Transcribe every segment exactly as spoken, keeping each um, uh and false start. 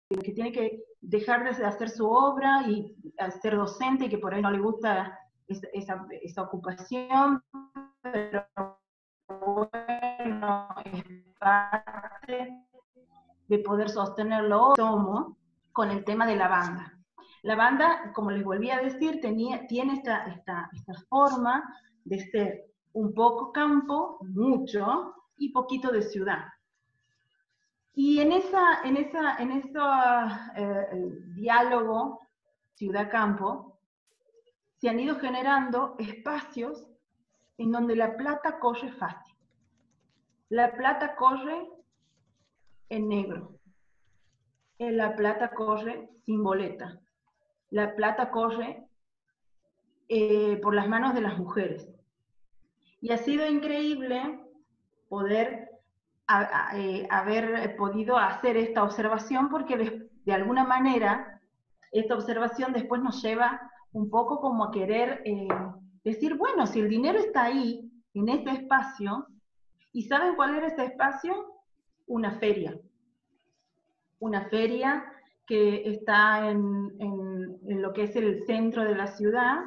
que tiene que dejar de hacer su obra y ser docente, y que por ahí no le gusta esa, esa, esa ocupación, pero bueno, es parte de poder sostenerlo. Somos con el tema de la banda. La banda, como les volví a decir, tenía, tiene esta, esta, esta forma de ser un poco campo, mucho, y poquito de ciudad. Y en esa, en esa, en ese eh, diálogo ciudad-campo, se han ido generando espacios en donde la plata corre fácil. La plata corre en negro. La plata corre sin boleta. La plata corre eh, por las manos de las mujeres. Y ha sido increíble poder a, a, eh, haber podido hacer esta observación, porque de, de alguna manera esta observación después nos lleva un poco como a querer eh, decir, bueno, si el dinero está ahí, en este espacio, ¿y saben cuál era ese espacio? Una feria. Una feria que está en, en, en lo que es el centro de la ciudad.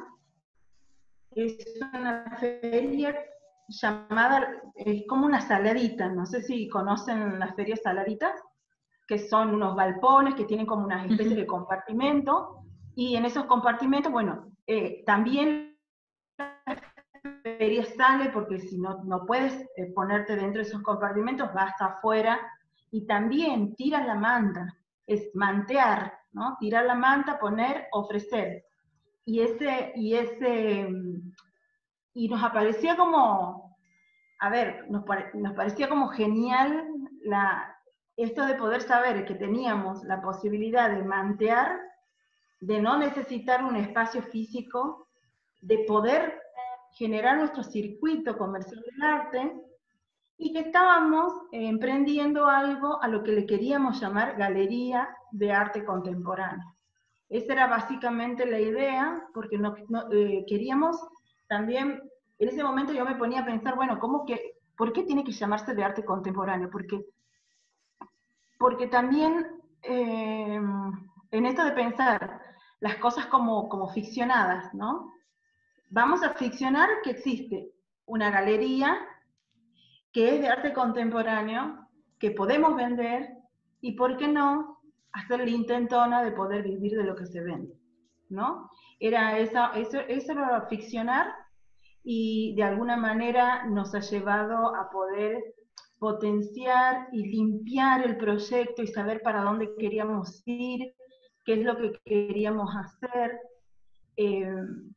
Es una feria llamada, es como una saladita, no sé si conocen las ferias saladitas, que son unos galpones que tienen como una especie de compartimento, y en esos compartimentos, bueno, eh, también la feria sale, porque si no, no puedes eh, ponerte dentro de esos compartimentos, va hasta afuera, y también tiran la manta, es mantear, ¿no? Tirar la manta, poner, ofrecer. Y ese, y ese, y nos aparecía como, a ver, nos, pare, nos parecía como genial la, esto de poder saber que teníamos la posibilidad de mantear, de no necesitar un espacio físico, de poder generar nuestro circuito comercial del arte, y que estábamos eh, emprendiendo algo a lo que le queríamos llamar Galería de Arte Contemporáneo. Esa era básicamente la idea, porque no, no, eh, queríamos también, en ese momento yo me ponía a pensar, bueno, ¿cómo que, ¿por qué tiene que llamarse de arte contemporáneo? Porque, porque también eh, en esto de pensar las cosas como, como ficcionadas, ¿no? Vamos a ficcionar que existe una galería que es de arte contemporáneo, que podemos vender, y por qué no hacer la intentona de poder vivir de lo que se vende, ¿no? Era esa, eso, eso era ficcionar, y de alguna manera nos ha llevado a poder potenciar y limpiar el proyecto y saber para dónde queríamos ir, qué es lo que queríamos hacer. Eh,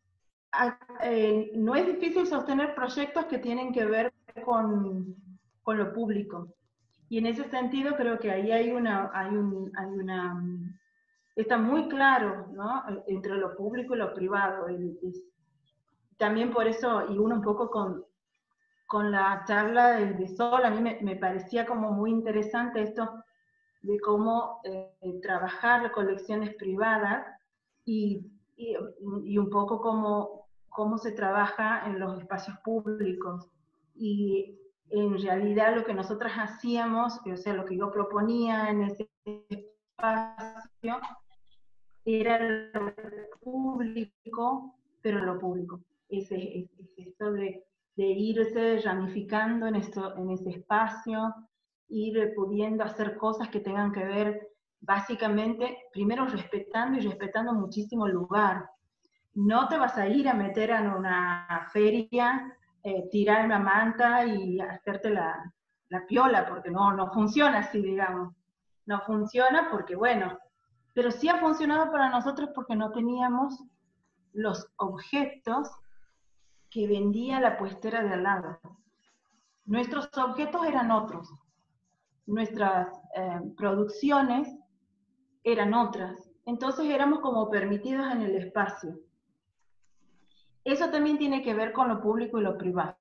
eh, no es difícil sostener proyectos que tienen que ver con, con lo público. Y en ese sentido creo que ahí hay una, hay un, hay una está muy claro, ¿no? Entre lo público y lo privado. El, es, también por eso, y uno un poco con, con la charla de, de Sol, a mí me, me parecía como muy interesante esto de cómo eh, trabajar colecciones privadas y, y, y un poco cómo, cómo se trabaja en los espacios públicos. Y en realidad lo que nosotras hacíamos, o sea, lo que yo proponía en ese espacio, era lo público, pero lo público. Es, es, es esto de, de irse ramificando en, esto, en ese espacio, ir pudiendo hacer cosas que tengan que ver básicamente, primero respetando y respetando muchísimo el lugar. No te vas a ir a meter en una feria, eh, tirar una manta y hacerte la, la piola, porque no, no funciona así, digamos. No funciona porque, bueno, pero sí ha funcionado para nosotros porque no teníamos los objetos que vendía la puestera de al lado. Nuestros objetos eran otros, nuestras eh, producciones eran otras, entonces éramos como permitidos en el espacio. Eso también tiene que ver con lo público y lo privado.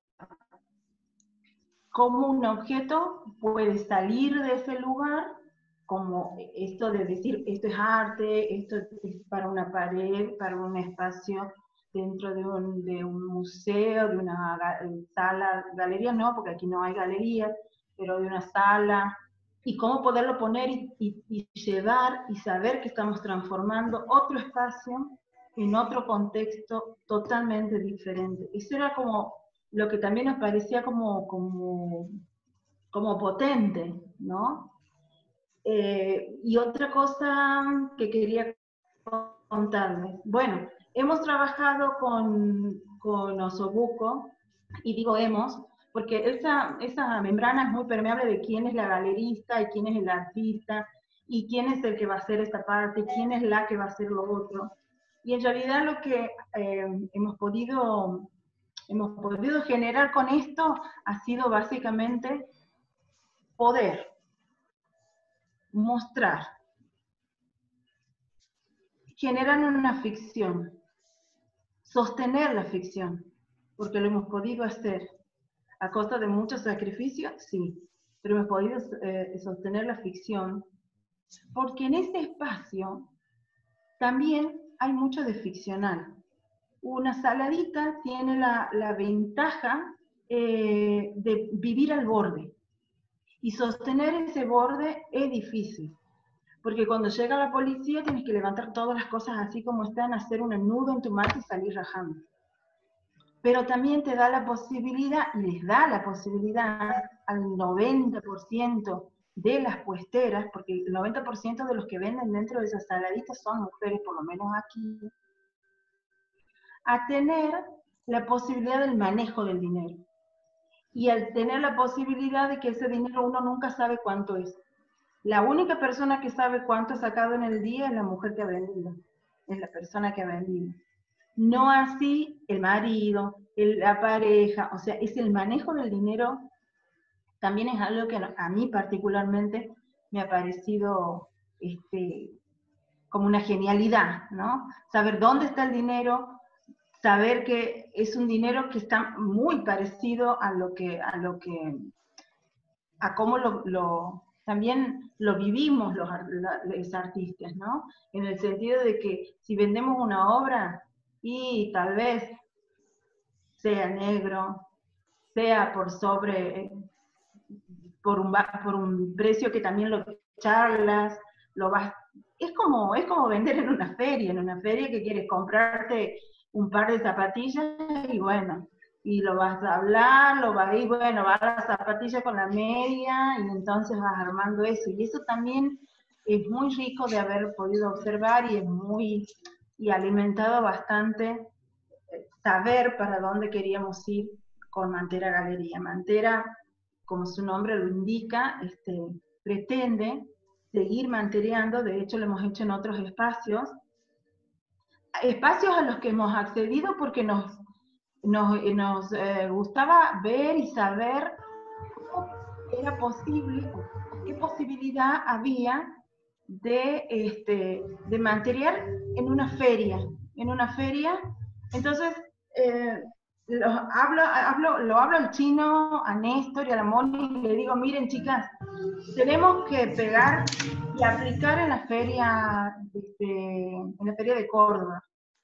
Cómo un objeto puede salir de ese lugar, como esto de decir, esto es arte, esto es para una pared, para un espacio dentro de un, de un museo, de una sala, galería no, porque aquí no hay galerías, pero de una sala, y cómo poderlo poner y, y, y llevar y saber que estamos transformando otro espacio en otro contexto totalmente diferente. Eso era como lo que también nos parecía como, como, como potente, ¿no? Eh, y otra cosa que quería contarles. Bueno, hemos trabajado con, con Osobuco, y digo hemos, porque esa, esa membrana es muy permeable de quién es la galerista y quién es el artista, y quién es el que va a hacer esta parte, y quién es la que va a hacer lo otro. Y en realidad lo que eh, hemos, podido, hemos podido generar con esto ha sido básicamente poder mostrar, generar una ficción, sostener la ficción, porque lo hemos podido hacer a costa de mucho sacrificio, sí, pero hemos podido eh, sostener la ficción, porque en ese espacio también hay mucho de ficcional. Una saladita tiene la, la ventaja eh, de vivir al borde, y sostener ese borde es difícil, porque cuando llega la policía tienes que levantar todas las cosas así como están, hacer un nudo en tu mano y salir rajando. Pero también te da la posibilidad, y les da la posibilidad al noventa por ciento de las puesteras, porque el noventa por ciento de los que venden dentro de esas saladitas son mujeres, por lo menos aquí, a tener la posibilidad del manejo del dinero. Y al tener la posibilidad de que ese dinero uno nunca sabe cuánto es. La única persona que sabe cuánto ha sacado en el día es la mujer que ha vendido, es la persona que ha vendido. No así el marido, el, la pareja, o sea, es el manejo del dinero, también es algo que a mí particularmente me ha parecido este, como una genialidad, ¿no? Saber dónde está el dinero, saber que es un dinero que está muy parecido a lo que, a lo que, a cómo lo, lo también lo vivimos los, los artistas, ¿no? En el sentido de que si vendemos una obra, y tal vez sea negro, sea por sobre, por un, por un precio que también lo charlas, lo vas, es como, es como vender en una feria, en una feria que quieres comprarte un par de zapatillas y bueno, y lo vas a hablar, lo vas a ir, bueno, va a la zapatilla con la media y entonces vas armando eso. Y eso también es muy rico de haber podido observar y es muy, y alimentado bastante saber para dónde queríamos ir con Mantera Galería. Mantera, como su nombre lo indica, este, pretende seguir mantereando, de hecho lo hemos hecho en otros espacios, espacios a los que hemos accedido porque nos, nos, nos eh, gustaba ver y saber cómo era posible, qué posibilidad había de, este, de mantener en una feria, en una feria, entonces eh, lo, hablo, hablo, lo hablo al chino, a Néstor y a la Moni, y le digo, miren chicas, tenemos que pegar y aplicar en la feria, este, en la feria de Córdoba,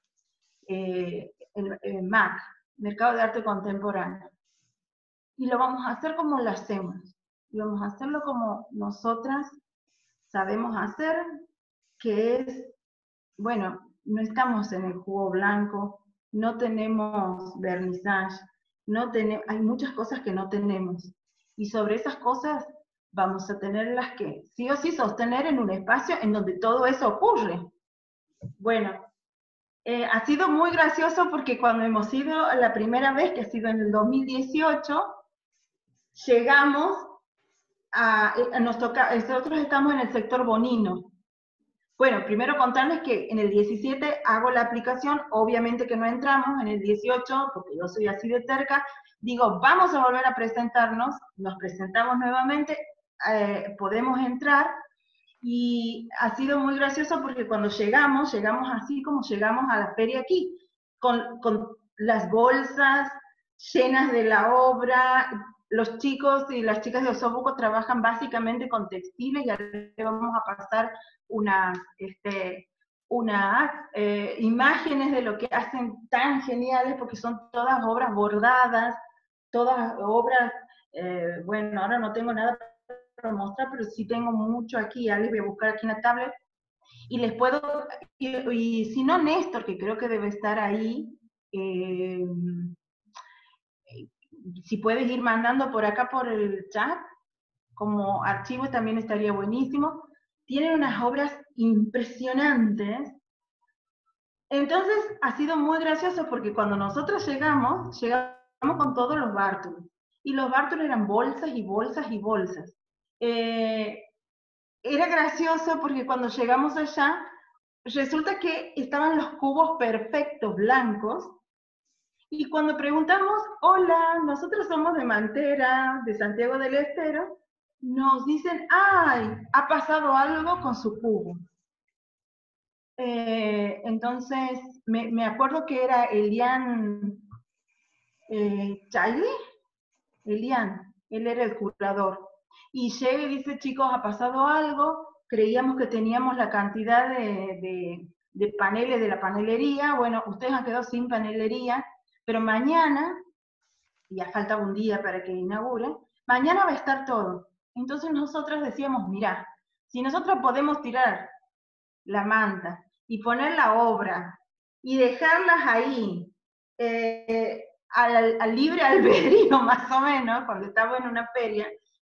eh, el, el M A C, Mercado de Arte Contemporáneo. Y lo vamos a hacer como lo hacemos, y vamos a hacerlo como nosotras sabemos hacer, que es, bueno, no estamos en el jugo blanco, no tenemos vernissage, no tenemos, hay muchas cosas que no tenemos. Y sobre esas cosas vamos a tenerlas que sí o sí sostener en un espacio en donde todo eso ocurre. Bueno, eh, ha sido muy gracioso porque cuando hemos ido la primera vez, que ha sido en el dos mil dieciocho, llegamos a, a nos toca, nosotros estamos en el sector Bonino. Bueno, primero contarles que en el diecisiete hago la aplicación, obviamente que no entramos, en el dieciocho, porque yo soy así de terca, digo, vamos a volver a presentarnos, nos presentamos nuevamente, eh, podemos entrar, y ha sido muy gracioso porque cuando llegamos, llegamos así como llegamos a la feria aquí, con, con las bolsas llenas de la obra. Los chicos y las chicas de Osobuco trabajan básicamente con textiles, y ahora vamos a pasar unas, este, unas eh, imágenes de lo que hacen tan geniales, porque son todas obras bordadas, todas obras, eh, bueno, ahora no tengo nada para mostrar, pero sí tengo mucho aquí, ya les voy a buscar aquí en la tablet, y les puedo, y, y si no Néstor, que creo que debe estar ahí, eh, si puedes ir mandando por acá por el chat, como archivo también estaría buenísimo. Tienen unas obras impresionantes. Entonces ha sido muy gracioso porque cuando nosotros llegamos, llegamos con todos los bártulos. Y los bártulos eran bolsas y bolsas y bolsas. Eh, era gracioso porque cuando llegamos allá, resulta que estaban los cubos perfectos, blancos, y cuando preguntamos, hola, nosotros somos de Mantera, de Santiago del Estero, nos dicen, ay, ha pasado algo con su cubo. Eh, entonces, me, me acuerdo que era Elian eh, Chaile, Elian, él era el curador. Y llega y dice, chicos, ha pasado algo, creíamos que teníamos la cantidad de, de, de paneles de la panelería, bueno, ustedes han quedado sin panelería, pero mañana, ya falta un día para que inaugure, mañana va a estar todo. Entonces nosotros decíamos, mira, si nosotros podemos tirar la manta y poner la obra y dejarlas ahí eh, al, al libre albedrío más o menos, cuando estamos en una feria,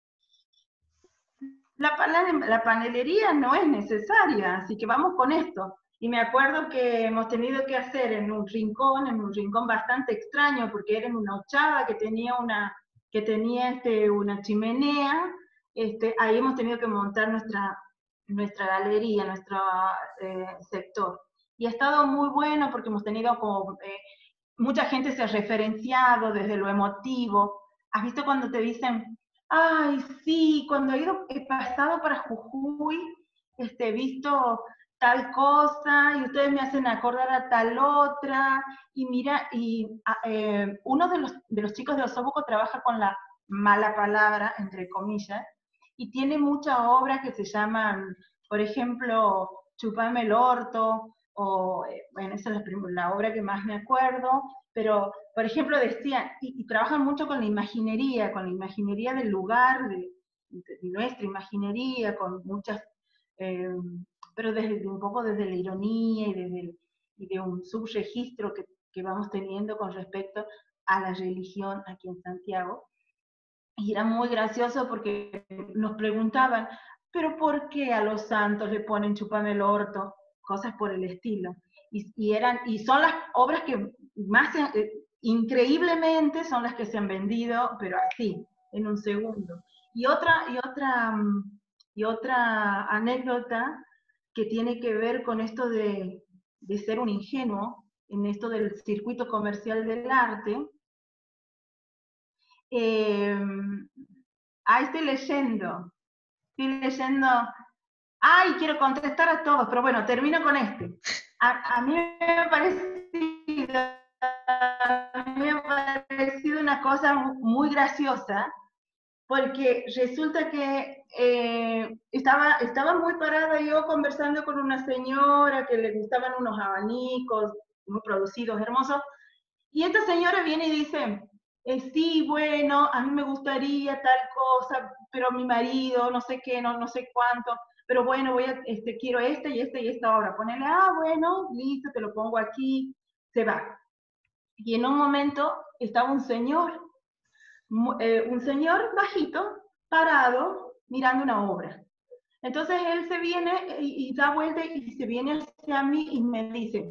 la, la panelería no es necesaria, así que vamos con esto. Y me acuerdo que hemos tenido que hacer en un rincón, en un rincón bastante extraño, porque era en una ochava que tenía una, que tenía este, una chimenea, este, ahí hemos tenido que montar nuestra, nuestra galería, nuestro eh, sector. Y ha estado muy bueno porque hemos tenido como, eh, mucha gente se ha referenciado desde lo emotivo. ¿Has visto cuando te dicen, ay, sí, cuando he, ido, he pasado para Jujuy, este, he visto tal cosa, y ustedes me hacen acordar a tal otra, y mira, y eh, uno de los, de los chicos de Osobuco trabaja con la mala palabra, entre comillas, y tiene muchas obras que se llaman, por ejemplo, Chupame el orto, o, eh, bueno, esa es la, la obra que más me acuerdo, pero, por ejemplo, decían, y, y trabajan mucho con la imaginería, con la imaginería del lugar, de, de nuestra imaginería, con muchas... Eh, pero desde un poco desde la ironía y desde el, y de un subregistro que, que vamos teniendo con respecto a la religión aquí en Santiago. Y era muy gracioso porque nos preguntaban, ¿pero por qué a los santos le ponen chupame el orto? Cosas por el estilo. Y, y, eran, y son las obras que más, eh, increíblemente, son las que se han vendido, pero así, en un segundo. Y otra, y otra, y otra anécdota que tiene que ver con esto de, de ser un ingenuo, en esto del circuito comercial del arte. Eh, ahí estoy leyendo, estoy leyendo, ay, quiero contestar a todos, pero bueno, termino con este. A, a mí me ha parecido, a mí me ha parecido una cosa muy graciosa, porque resulta que eh, estaba, estaba muy parada yo conversando con una señora que le gustaban unos abanicos muy producidos, hermosos, y esta señora viene y dice, eh, sí, bueno, a mí me gustaría tal cosa, pero mi marido, no sé qué, no, no sé cuánto, pero bueno, voy a, este, quiero este y este y esta obra. Ponele, ah, bueno, listo, te lo pongo aquí, se va. Y en un momento estaba un señor, eh, un señor bajito, parado, mirando una obra. Entonces él se viene y, y da vuelta y se viene hacia mí y me dice,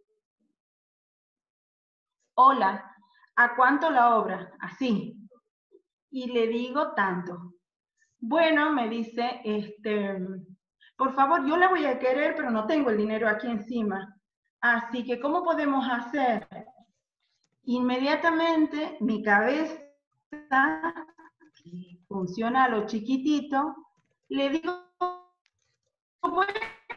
hola, ¿a cuánto la obra? Así. Y le digo tanto. Bueno, me dice, este, por favor, yo la voy a querer, pero no tengo el dinero aquí encima. Así que, ¿cómo podemos hacer? Inmediatamente mi cabeza, que funciona a lo chiquitito, le digo, bueno,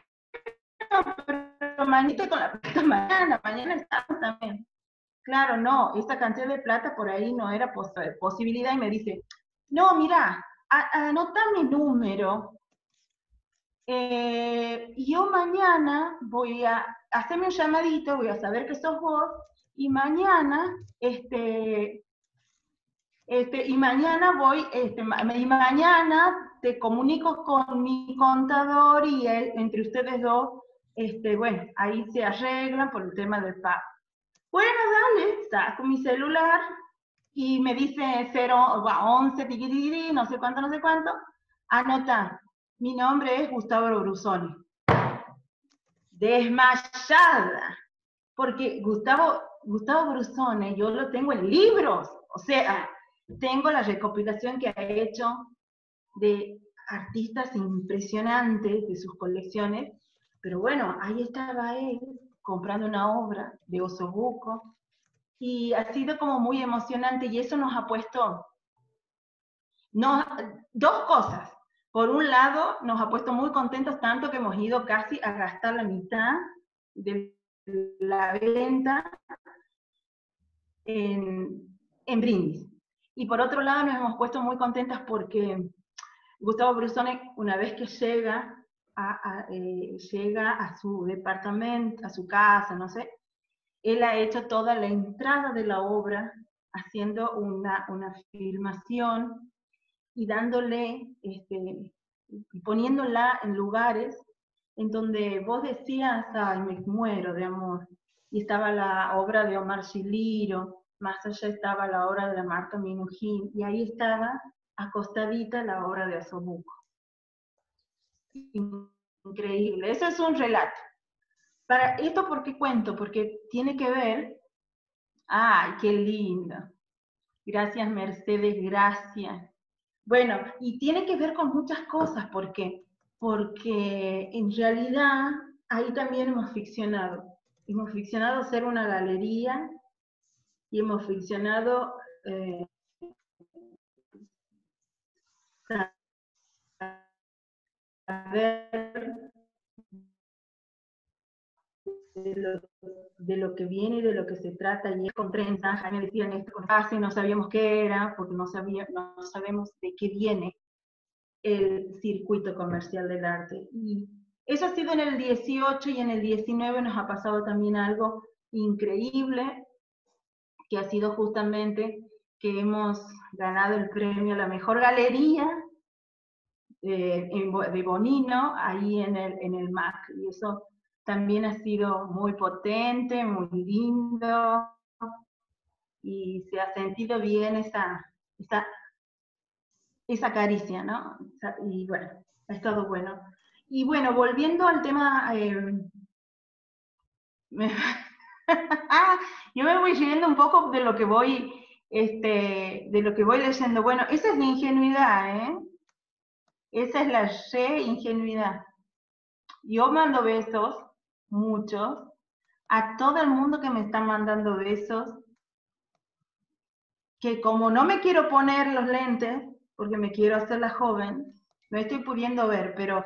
pero mañana con la plata mañana, mañana estamos también. Claro, no, esa cantidad de plata por ahí no era pos posibilidad y me dice, no, mira, anota mi número, eh, yo mañana voy a hacerme un llamadito, voy a saber que sos vos, y mañana, este, este, y mañana voy, este, y mañana te comunico con mi contador y él, entre ustedes dos, este, bueno, ahí se arreglan por el tema del pago. Bueno, dale, saco mi celular y me dice cero, once, tiquitiri, no sé cuánto, no sé cuánto. Anota, mi nombre es Gustavo Brusoni. Desmayada, porque Gustavo, Gustavo Brusoni, yo lo tengo en libros, o sea, tengo la recopilación que ha hecho de artistas impresionantes de sus colecciones, pero bueno, ahí estaba él comprando una obra de Osobuco, y ha sido como muy emocionante, y eso nos ha puesto, no, dos cosas. Por un lado, nos ha puesto muy contentos, tanto que hemos ido casi a gastar la mitad de la venta en, en brindis. Y por otro lado, nos hemos puesto muy contentas porque Gustavo Brusoni, una vez que llega a, a, eh, llega a su departamento, a su casa, no sé, él ha hecho toda la entrada de la obra, haciendo una, una filmación y dándole, este, poniéndola en lugares en donde vos decías, ay, me muero de amor. Y estaba la obra de Omar Chiliro, más allá estaba la obra de la Marta Minujín, y ahí estaba acostadita la obra de Osobuco. Increíble, eso es un relato. Para esto, ¿por qué cuento? Porque tiene que ver, ay, qué lindo. Gracias, Mercedes, gracias. Bueno, y tiene que ver con muchas cosas, ¿por qué? Porque en realidad ahí también hemos ficcionado. Hemos ficcionado ser una galería y hemos ficcionado eh, saber de lo, de lo que viene y de lo que se trata, y es con trenza. Jaime decía en esto con fase, no sabíamos qué era, porque no, sabía, no sabemos de qué viene el circuito comercial del arte. Y eso ha sido en el dieciocho, y en el diecinueve nos ha pasado también algo increíble, que ha sido justamente que hemos ganado el premio a la mejor galería eh, de Bonino, ahí en el, en el M A C, y eso también ha sido muy potente, muy lindo, y se ha sentido bien esa, esa, esa caricia, ¿no? Y bueno, ha estado bueno. Y bueno, volviendo al tema, eh, me, yo me voy siguiendo un poco de lo que voy, este, de lo que voy leyendo. Bueno, esa es la ingenuidad, ¿eh? Esa es la re ingenuidad. Yo mando besos, muchos, a todo el mundo que me está mandando besos, que como no me quiero poner los lentes, porque me quiero hacer la joven, no estoy pudiendo ver, pero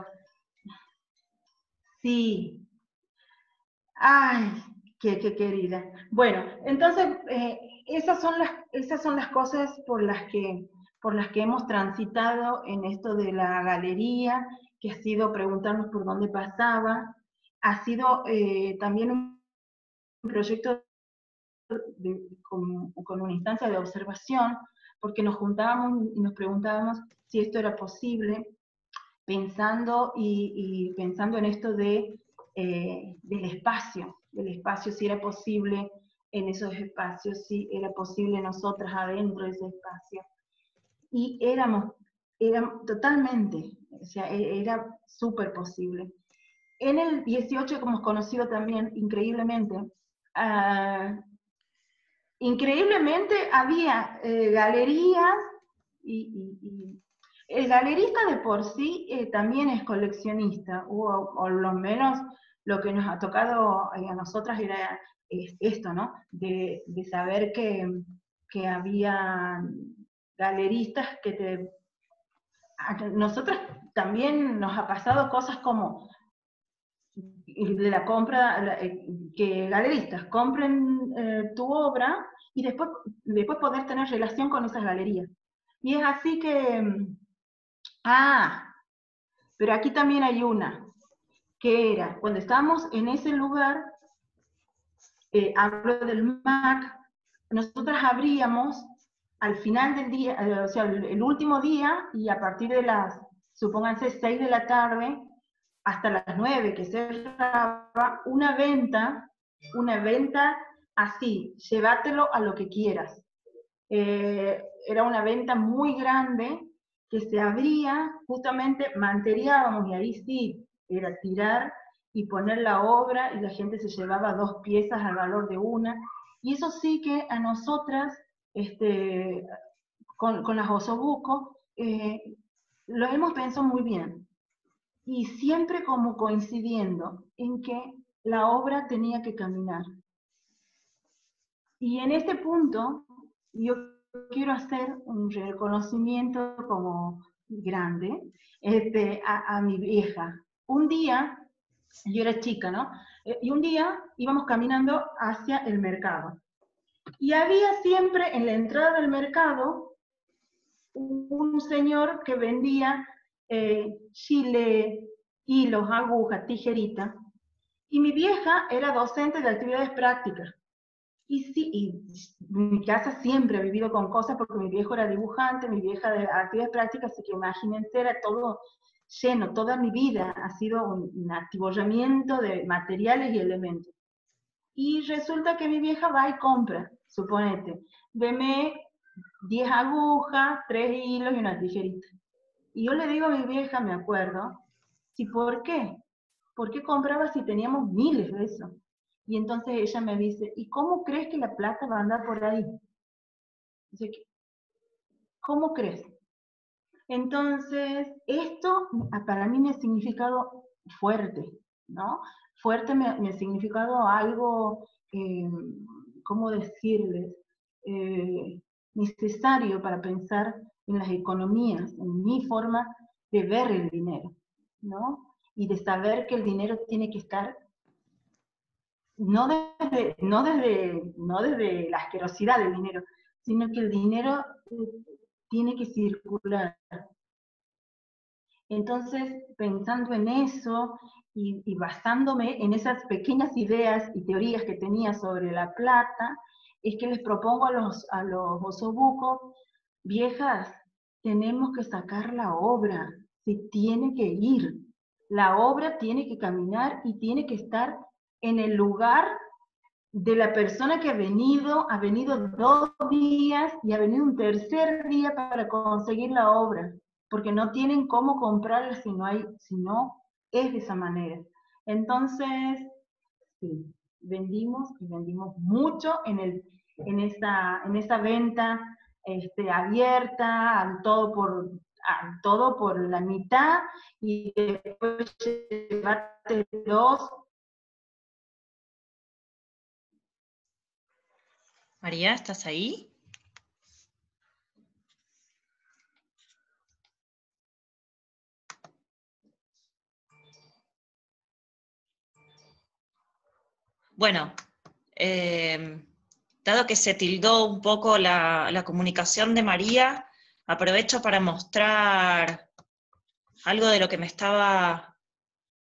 sí. Ay, qué, qué querida. Bueno, entonces, eh, esas, son las, esas son las cosas por las, que, por las que hemos transitado en esto de la galería, que ha sido preguntarnos por dónde pasaba, ha sido eh, también un proyecto de, con, con una instancia de observación, porque nos juntábamos y nos preguntábamos si esto era posible, pensando y, y pensando en esto de, eh, del espacio, del espacio, si era posible en esos espacios, si era posible nosotras adentro de ese espacio. Y éramos, éramos totalmente, o sea, era súper posible. En el dieciocho, como hemos conocido también, increíblemente, uh, increíblemente había eh, galerías y, y, y el galerista de por sí eh, también es coleccionista, o, o lo menos lo que nos ha tocado a nosotras era esto, ¿no? De, de saber que, que había galeristas que te... A nosotras también nos ha pasado cosas como de la compra, la, eh, que galeristas compren eh, tu obra y después, después poder tener relación con esas galerías. Y es así que... Ah, pero aquí también hay una, que era, cuando estábamos en ese lugar, eh, hablo del M A C, nosotras abríamos al final del día, eh, o sea, el, el último día, y a partir de las supónganse seis de la tarde, hasta las nueve que cerraba, una venta, una venta así, llévatelo a lo que quieras. Eh, era una venta muy grande que se abría, justamente manteriábamos, y ahí sí, era tirar y poner la obra, y la gente se llevaba dos piezas al valor de una, y eso sí que a nosotras, este, con, con las osobuco, eh, lo hemos pensado muy bien, y siempre como coincidiendo en que la obra tenía que caminar. Y en este punto, yo quiero hacer un reconocimiento como grande este, a, a mi vieja. Un día, yo era chica, ¿no? Y un día íbamos caminando hacia el mercado. Y había siempre en la entrada del mercado un señor que vendía eh, chile, hilos, agujas, tijeritas. Y mi vieja era docente de actividades prácticas. Y sí, y mi casa siempre ha vivido con cosas porque mi viejo era dibujante, mi vieja de actividades prácticas, así que imagínense, era todo lleno, toda mi vida ha sido un, un atibollamiento de materiales y elementos. Y resulta que mi vieja va y compra, suponete, deme diez agujas, tres hilos y una tijerita. Y yo le digo a mi vieja, me acuerdo, ¿y por qué? ¿Por qué compraba si teníamos miles de eso? Y entonces ella me dice, ¿y cómo crees que la plata va a andar por ahí? Dice, ¿cómo crees? Entonces, esto para mí me ha significado fuerte, ¿no? Fuerte me, me ha significado algo, eh, ¿cómo decirles? Eh, necesario para pensar en las economías, en mi forma de ver el dinero, ¿no? Y de saber que el dinero tiene que estar no desde, no desde, no desde la asquerosidad del dinero, sino que el dinero tiene que circular. Entonces, pensando en eso y, y basándome en esas pequeñas ideas y teorías que tenía sobre la plata, es que les propongo a los, a los osobucos, viejas, tenemos que sacar la obra, se tiene que ir. La obra tiene que caminar y tiene que estar en el lugar de la persona que ha venido, ha venido dos días y ha venido un tercer día para conseguir la obra, porque no tienen cómo comprarla si no, hay, si no es de esa manera. Entonces, sí, vendimos y vendimos mucho en, el, en, esta, en esta venta este, abierta, al todo por, al todo por la mitad, y después llevarte dos. María, ¿estás ahí? Bueno, eh, dado que se tildó un poco la, la comunicación de María, aprovecho para mostrar algo de lo que me estaba